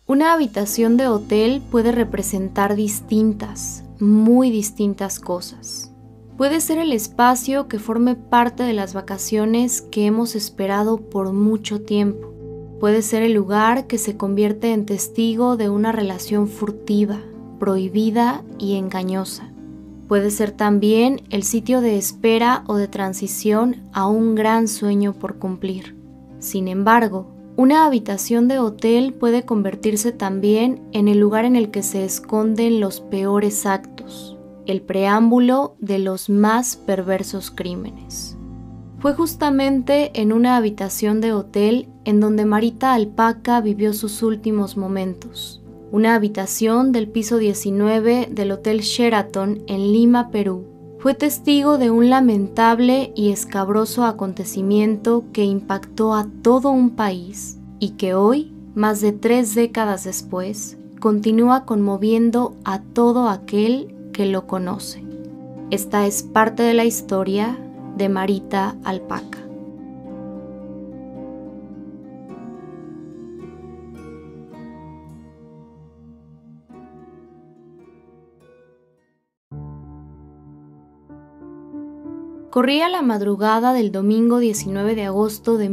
Una habitación de hotel puede representar distintas, muy distintas cosas. Puede ser el espacio que forme parte de las vacaciones que hemos esperado por mucho tiempo. Puede ser el lugar que se convierte en testigo de una relación furtiva, prohibida y engañosa. Puede ser también el sitio de espera o de transición a un gran sueño por cumplir. Sin embargo, una habitación de hotel puede convertirse también en el lugar en el que se esconden los peores actos, el preámbulo de los más perversos crímenes. Fue justamente en una habitación de hotel en donde Marita Alpaca vivió sus últimos momentos. Una habitación del piso 19 del Hotel Sheraton en Lima, Perú. Fue testigo de un lamentable y escabroso acontecimiento que impactó a todo un país y que hoy, más de 3 décadas después, continúa conmoviendo a todo aquel que lo conoce. Esta es parte de la historia de Marita Alpaca. Corría la madrugada del domingo 19 de agosto de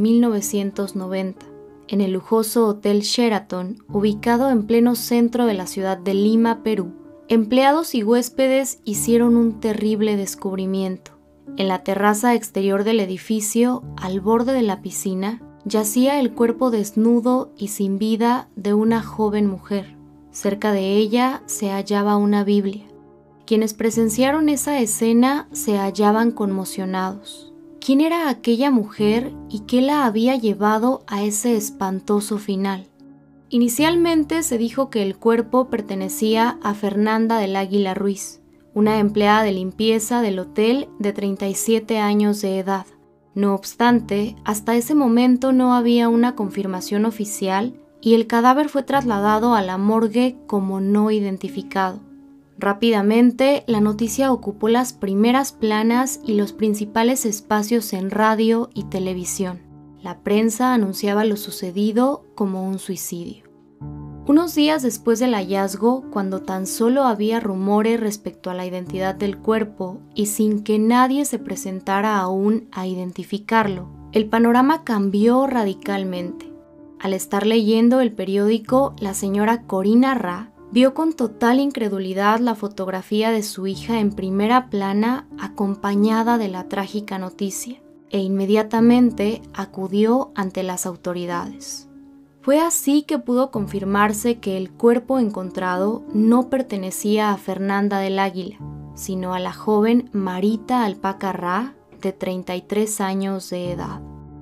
1990, en el lujoso Hotel Sheraton, ubicado en pleno centro de la ciudad de Lima, Perú. Empleados y huéspedes hicieron un terrible descubrimiento. En la terraza exterior del edificio, al borde de la piscina, yacía el cuerpo desnudo y sin vida de una joven mujer. Cerca de ella se hallaba una Biblia. Quienes presenciaron esa escena se hallaban conmocionados. ¿Quién era aquella mujer y qué la había llevado a ese espantoso final? Inicialmente se dijo que el cuerpo pertenecía a Fernanda del Águila Ruiz, una empleada de limpieza del hotel de 37 años de edad. No obstante, hasta ese momento no había una confirmación oficial y el cadáver fue trasladado a la morgue como no identificado. Rápidamente, la noticia ocupó las primeras planas y los principales espacios en radio y televisión. La prensa anunciaba lo sucedido como un suicidio. Unos días después del hallazgo, cuando tan solo había rumores respecto a la identidad del cuerpo y sin que nadie se presentara aún a identificarlo, el panorama cambió radicalmente. Al estar leyendo el periódico, la señora Corina Ra vio con total incredulidad la fotografía de su hija en primera plana acompañada de la trágica noticia e inmediatamente acudió ante las autoridades. Fue así que pudo confirmarse que el cuerpo encontrado no pertenecía a Fernanda del Águila, sino a la joven Marita Alpaca Ra, de 33 años de edad.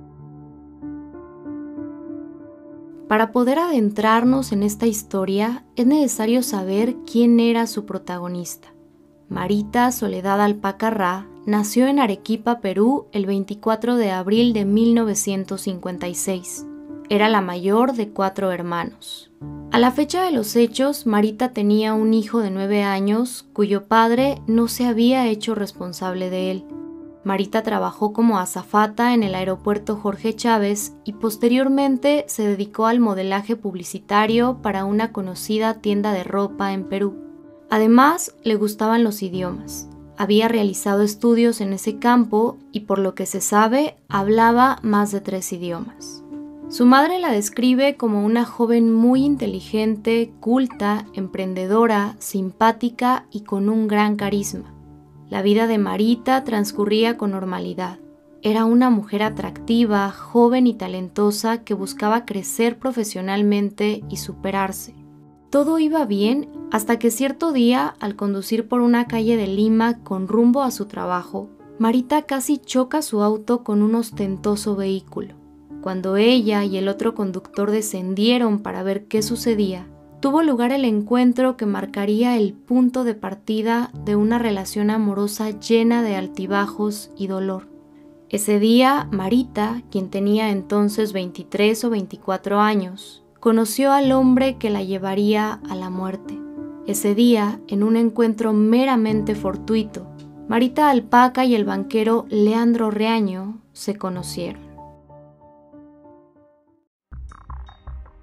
Para poder adentrarnos en esta historia, es necesario saber quién era su protagonista. Marita Soledad Alpaca Ra nació en Arequipa, Perú, el 24 de abril de 1956. Era la mayor de 4 hermanos. A la fecha de los hechos, Marita tenía un hijo de 9 años, cuyo padre no se había hecho responsable de él. Marita trabajó como azafata en el aeropuerto Jorge Chávez y posteriormente se dedicó al modelaje publicitario para una conocida tienda de ropa en Perú. Además, le gustaban los idiomas. Había realizado estudios en ese campo y, por lo que se sabe, hablaba más de 3 idiomas. Su madre la describe como una joven muy inteligente, culta, emprendedora, simpática y con un gran carisma. La vida de Marita transcurría con normalidad. Era una mujer atractiva, joven y talentosa que buscaba crecer profesionalmente y superarse. Todo iba bien hasta que cierto día, al conducir por una calle de Lima con rumbo a su trabajo, Marita casi choca su auto con un ostentoso vehículo. Cuando ella y el otro conductor descendieron para ver qué sucedía, tuvo lugar el encuentro que marcaría el punto de partida de una relación amorosa llena de altibajos y dolor. Ese día, Marita, quien tenía entonces 23 o 24 años, conoció al hombre que la llevaría a la muerte. Ese día, en un encuentro meramente fortuito, Marita Alpaca y el banquero Leandro Reaño se conocieron.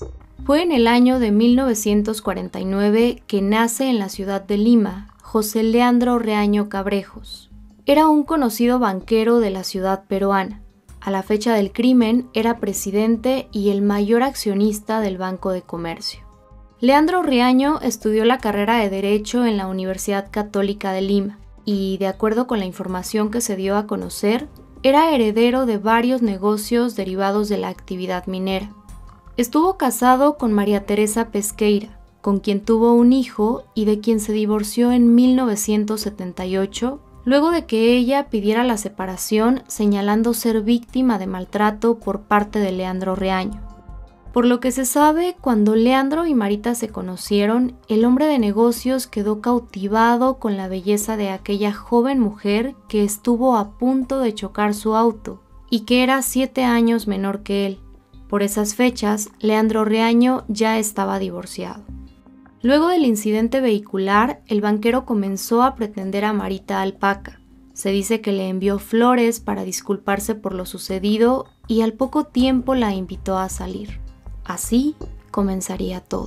Fue en el año de 1949 que nace en la ciudad de Lima José Leandro Reaño Cabrejos. Era un conocido banquero de la ciudad peruana. A la fecha del crimen era presidente y el mayor accionista del Banco de Comercio. Leandro Reaño estudió la carrera de Derecho en la Universidad Católica de Lima y, de acuerdo con la información que se dio a conocer, era heredero de varios negocios derivados de la actividad minera. Estuvo casado con María Teresa Pesqueira, con quien tuvo un hijo y de quien se divorció en 1978, luego de que ella pidiera la separación señalando ser víctima de maltrato por parte de Leandro Reaño. Por lo que se sabe, cuando Leandro y Marita se conocieron, el hombre de negocios quedó cautivado con la belleza de aquella joven mujer que estuvo a punto de chocar su auto y que era 7 años menor que él. Por esas fechas, Leandro Reaño ya estaba divorciado. Luego del incidente vehicular, el banquero comenzó a pretender a Marita Alpaca. Se dice que le envió flores para disculparse por lo sucedido y al poco tiempo la invitó a salir. Así comenzaría todo.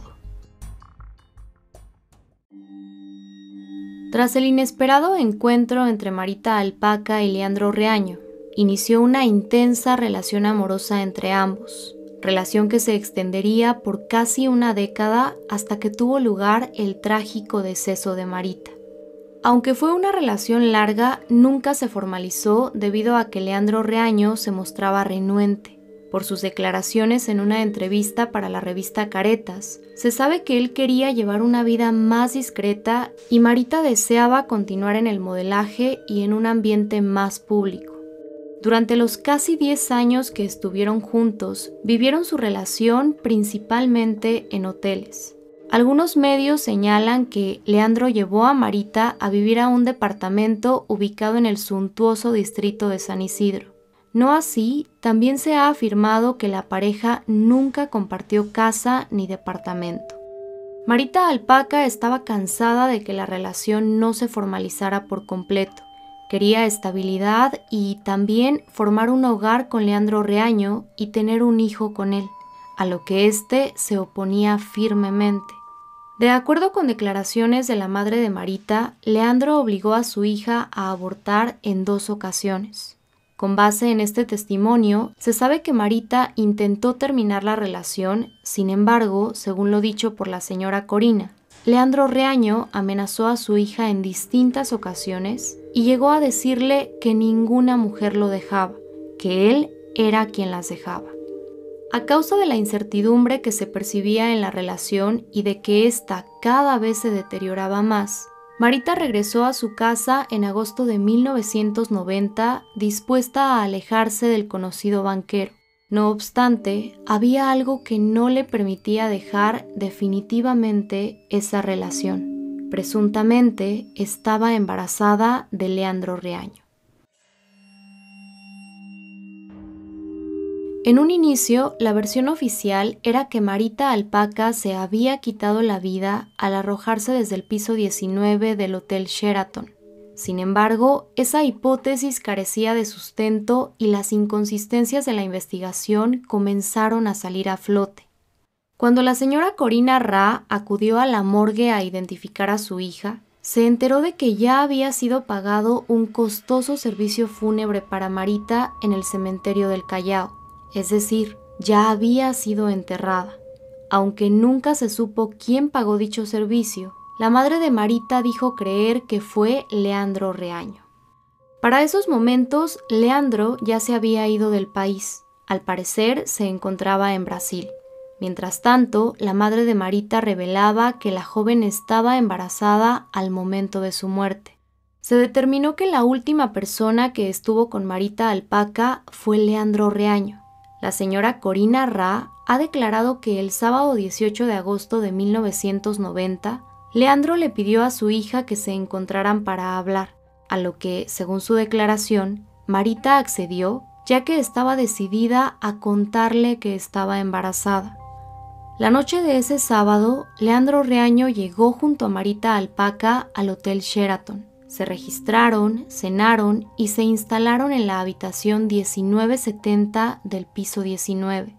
Tras el inesperado encuentro entre Marita Alpaca y Leandro Reaño, inició una intensa relación amorosa entre ambos. Relación que se extendería por casi una década hasta que tuvo lugar el trágico deceso de Marita. Aunque fue una relación larga, nunca se formalizó debido a que Leandro Reaño se mostraba renuente. Por sus declaraciones en una entrevista para la revista Caretas, se sabe que él quería llevar una vida más discreta y Marita deseaba continuar en el modelaje y en un ambiente más público. Durante los casi 10 años que estuvieron juntos, vivieron su relación principalmente en hoteles. Algunos medios señalan que Leandro llevó a Marita a vivir a un departamento ubicado en el suntuoso distrito de San Isidro. No así, también se ha afirmado que la pareja nunca compartió casa ni departamento. Marita Alpaca estaba cansada de que la relación no se formalizara por completo. Quería estabilidad y también formar un hogar con Leandro Reaño y tener un hijo con él, a lo que éste se oponía firmemente. De acuerdo con declaraciones de la madre de Marita, Leandro obligó a su hija a abortar en 2 ocasiones. Con base en este testimonio, se sabe que Marita intentó terminar la relación, sin embargo, según lo dicho por la señora Corina, Leandro Reaño amenazó a su hija en distintas ocasiones y llegó a decirle que ninguna mujer lo dejaba, que él era quien las dejaba. A causa de la incertidumbre que se percibía en la relación y de que ésta cada vez se deterioraba más, Marita regresó a su casa en agosto de 1990 dispuesta a alejarse del conocido banquero. No obstante, había algo que no le permitía dejar definitivamente esa relación. Presuntamente estaba embarazada de Leandro Reaño. En un inicio, la versión oficial era que Marita Alpaca se había quitado la vida al arrojarse desde el piso 19 del Hotel Sheraton. Sin embargo, esa hipótesis carecía de sustento y las inconsistencias de la investigación comenzaron a salir a flote. Cuando la señora Corina Ra acudió a la morgue a identificar a su hija, se enteró de que ya había sido pagado un costoso servicio fúnebre para Marita en el cementerio del Callao, es decir, ya había sido enterrada. Aunque nunca se supo quién pagó dicho servicio, la madre de Marita dijo creer que fue Leandro Reaño. Para esos momentos, Leandro ya se había ido del país. Al parecer, se encontraba en Brasil. Mientras tanto, la madre de Marita revelaba que la joven estaba embarazada al momento de su muerte. Se determinó que la última persona que estuvo con Marita Alpaca fue Leandro Reaño. La señora Corina Ra ha declarado que el sábado 18 de agosto de 1990, Leandro le pidió a su hija que se encontraran para hablar, a lo que, según su declaración, Marita accedió, ya que estaba decidida a contarle que estaba embarazada. La noche de ese sábado, Leandro Reaño llegó junto a Marita Alpaca al Hotel Sheraton. Se registraron, cenaron y se instalaron en la habitación 1970 del piso 19.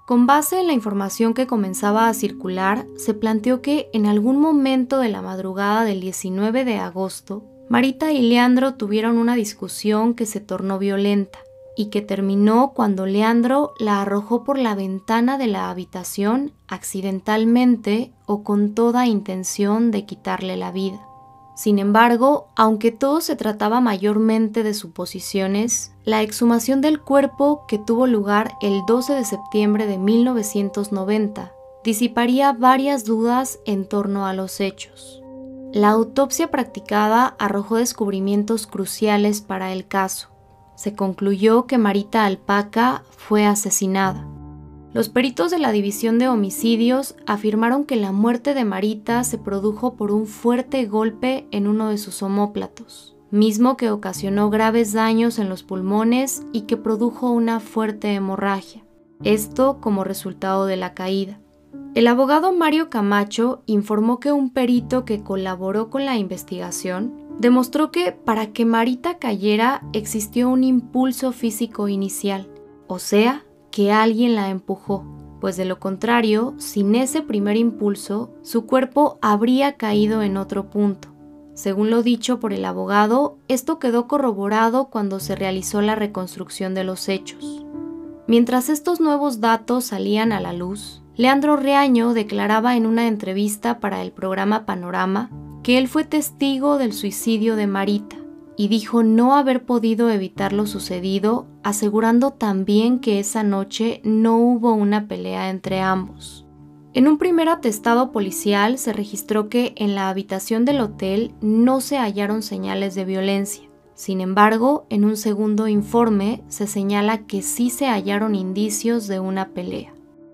Con base en la información que comenzaba a circular, se planteó que en algún momento de la madrugada del 19 de agosto, Marita y Leandro tuvieron una discusión que se tornó violenta y que terminó cuando Leandro la arrojó por la ventana de la habitación accidentalmente o con toda intención de quitarle la vida. Sin embargo, aunque todo se trataba mayormente de suposiciones, la exhumación del cuerpo, que tuvo lugar el 12 de septiembre de 1990, disiparía varias dudas en torno a los hechos. La autopsia practicada arrojó descubrimientos cruciales para el caso. Se concluyó que Marita Alpaca fue asesinada. Los peritos de la División de Homicidios afirmaron que la muerte de Marita se produjo por un fuerte golpe en uno de sus omóplatos, mismo que ocasionó graves daños en los pulmones y que produjo una fuerte hemorragia, esto como resultado de la caída. El abogado Mario Camacho informó que un perito que colaboró con la investigación demostró que para que Marita cayera existió un impulso físico inicial, o sea, que alguien la empujó, pues de lo contrario, sin ese primer impulso, su cuerpo habría caído en otro punto. Según lo dicho por el abogado, esto quedó corroborado cuando se realizó la reconstrucción de los hechos. Mientras estos nuevos datos salían a la luz, Leandro Reaño declaraba en una entrevista para el programa Panorama que él fue testigo del suicidio de Marita y dijo no haber podido evitar lo sucedido, asegurando también que esa noche no hubo una pelea entre ambos. En un primer atestado policial se registró que en la habitación del hotel no se hallaron señales de violencia. Sin embargo, en un segundo informe se señala que sí se hallaron indicios de una pelea.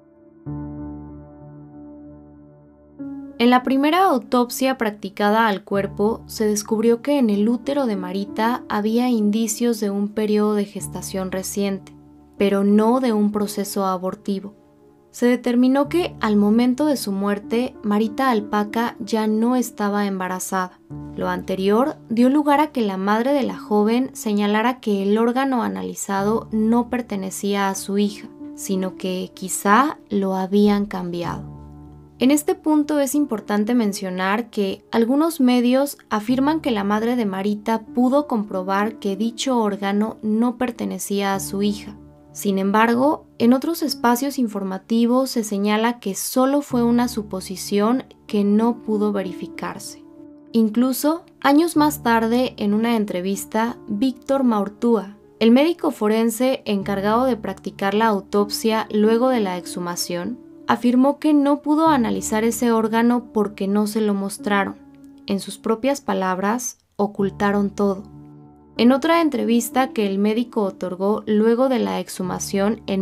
En la primera autopsia practicada al cuerpo, se descubrió que en el útero de Marita había indicios de un periodo de gestación reciente, pero no de un proceso abortivo. Se determinó que al momento de su muerte, Marita Alpaca ya no estaba embarazada. Lo anterior dio lugar a que la madre de la joven señalara que el órgano analizado no pertenecía a su hija, sino que quizá lo habían cambiado. En este punto es importante mencionar que algunos medios afirman que la madre de Marita pudo comprobar que dicho órgano no pertenecía a su hija. Sin embargo, en otros espacios informativos se señala que solo fue una suposición que no pudo verificarse. Incluso, años más tarde, en una entrevista, Víctor Maurtúa, el médico forense encargado de practicar la autopsia luego de la exhumación, afirmó que no pudo analizar ese órgano porque no se lo mostraron. En sus propias palabras, ocultaron todo. En otra entrevista que el médico otorgó luego de la exhumación en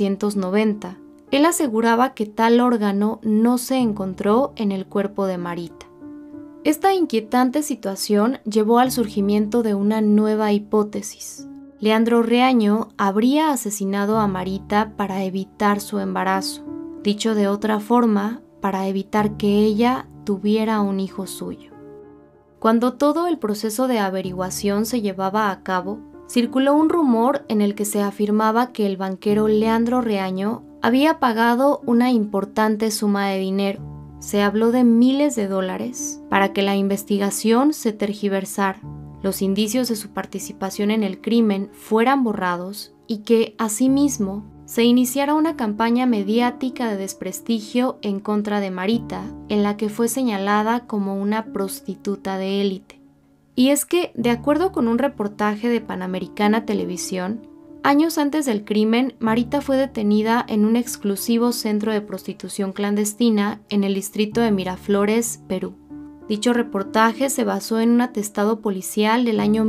1990, él aseguraba que tal órgano no se encontró en el cuerpo de Marita. Esta inquietante situación llevó al surgimiento de una nueva hipótesis. Leandro Reaño habría asesinado a Marita para evitar su embarazo. Dicho de otra forma, para evitar que ella tuviera un hijo suyo. Cuando todo el proceso de averiguación se llevaba a cabo, circuló un rumor en el que se afirmaba que el banquero Leandro Reaño había pagado una importante suma de dinero. Se habló de miles de dólares para que la investigación se tergiversara, los indicios de su participación en el crimen fueran borrados y que, asimismo, se iniciara una campaña mediática de desprestigio en contra de Marita, en la que fue señalada como una prostituta de élite. Y es que, de acuerdo con un reportaje de Panamericana Televisión, años antes del crimen, Marita fue detenida en un exclusivo centro de prostitución clandestina en el distrito de Miraflores, Perú. Dicho reportaje se basó en un atestado policial del año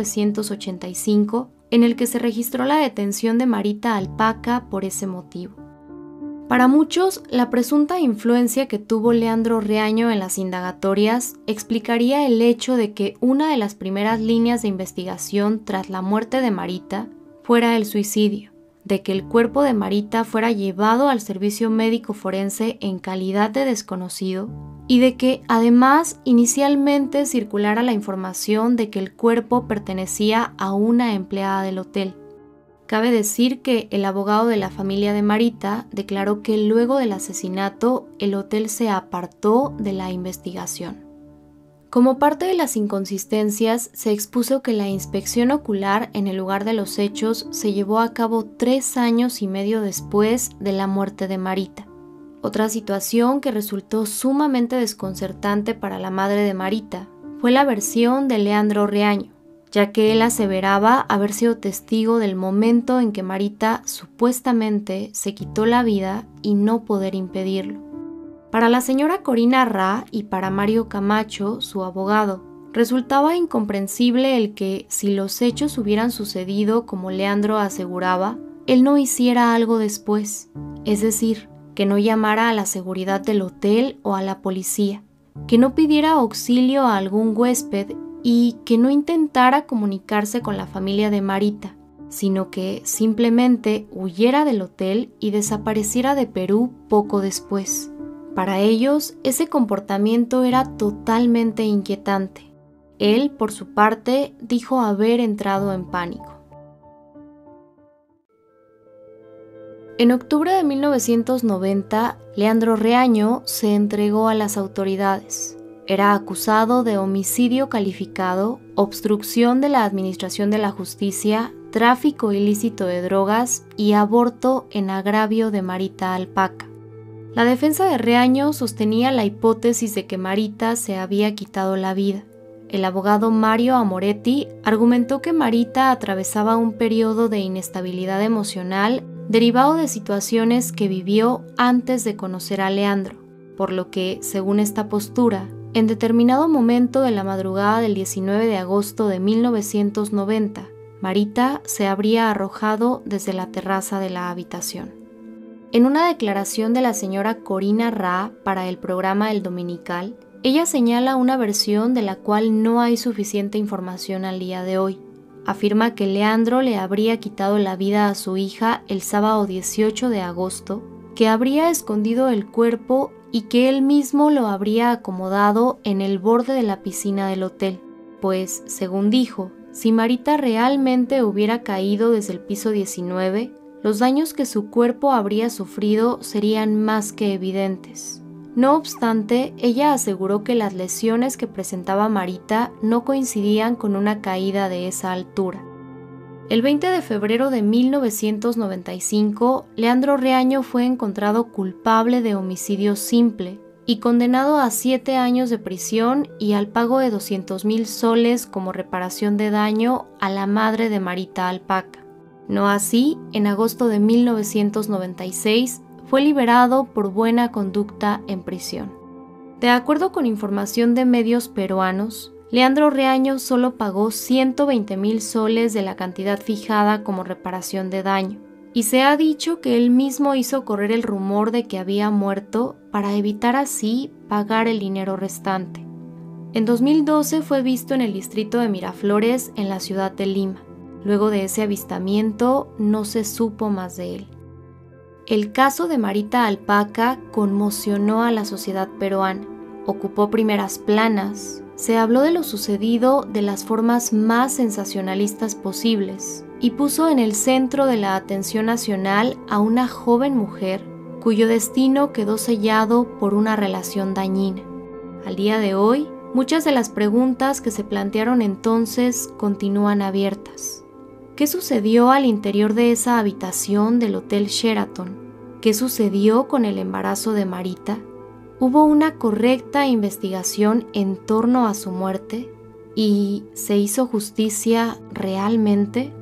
1985, en el que se registró la detención de Marita Alpaca por ese motivo. Para muchos, la presunta influencia que tuvo Leandro Reaño en las indagatorias explicaría el hecho de que una de las primeras líneas de investigación tras la muerte de Marita fuera el suicidio, de que el cuerpo de Marita fuera llevado al servicio médico forense en calidad de desconocido y de que, además, inicialmente circulara la información de que el cuerpo pertenecía a una empleada del hotel. Cabe decir que el abogado de la familia de Marita declaró que luego del asesinato el hotel se apartó de la investigación. Como parte de las inconsistencias, se expuso que la inspección ocular en el lugar de los hechos se llevó a cabo 3 años y medio después de la muerte de Marita. Otra situación que resultó sumamente desconcertante para la madre de Marita fue la versión de Leandro Reaño, ya que él aseveraba haber sido testigo del momento en que Marita supuestamente se quitó la vida y no poder impedirlo. Para la señora Corina Ra y para Mario Camacho, su abogado, resultaba incomprensible el que, si los hechos hubieran sucedido como Leandro aseguraba, él no hiciera algo después, es decir, que no llamara a la seguridad del hotel o a la policía, que no pidiera auxilio a algún huésped y que no intentara comunicarse con la familia de Marita, sino que simplemente huyera del hotel y desapareciera de Perú poco después. Para ellos, ese comportamiento era totalmente inquietante. Él, por su parte, dijo haber entrado en pánico. En octubre de 1990, Leandro Reaño se entregó a las autoridades. Era acusado de homicidio calificado, obstrucción de la administración de la justicia, tráfico ilícito de drogas y aborto en agravio de Marita Alpaca. La defensa de Reaño sostenía la hipótesis de que Marita se había quitado la vida. El abogado Mario Amoretti argumentó que Marita atravesaba un periodo de inestabilidad emocional derivado de situaciones que vivió antes de conocer a Leandro, por lo que, según esta postura, en determinado momento de la madrugada del 19 de agosto de 1990, Marita se habría arrojado desde la terraza de la habitación. En una declaración de la señora Corina Ra para el programa El Dominical, ella señala una versión de la cual no hay suficiente información al día de hoy. Afirma que Leandro le habría quitado la vida a su hija el sábado 18 de agosto, que habría escondido el cuerpo y que él mismo lo habría acomodado en el borde de la piscina del hotel, pues, según dijo, si Marita realmente hubiera caído desde el piso 19, los daños que su cuerpo habría sufrido serían más que evidentes. No obstante, ella aseguró que las lesiones que presentaba Marita no coincidían con una caída de esa altura. El 20 de febrero de 1995, Leandro Reaño fue encontrado culpable de homicidio simple y condenado a 7 años de prisión y al pago de 200,000 soles como reparación de daño a la madre de Marita Alpaca. No así, en agosto de 1996, fue liberado por buena conducta en prisión. De acuerdo con información de medios peruanos, Leandro Reaño solo pagó 120,000 soles de la cantidad fijada como reparación de daño, y se ha dicho que él mismo hizo correr el rumor de que había muerto para evitar así pagar el dinero restante. En 2012 fue visto en el distrito de Miraflores, en la ciudad de Lima. Luego de ese avistamiento no se supo más de él. El caso de Marita Alpaca conmocionó a la sociedad peruana, ocupó primeras planas, se habló de lo sucedido de las formas más sensacionalistas posibles y puso en el centro de la atención nacional a una joven mujer cuyo destino quedó sellado por una relación dañina. Al día de hoy, muchas de las preguntas que se plantearon entonces continúan abiertas. ¿Qué sucedió al interior de esa habitación del Hotel Sheraton? ¿Qué sucedió con el embarazo de Marita? ¿Hubo una correcta investigación en torno a su muerte? ¿Y se hizo justicia realmente?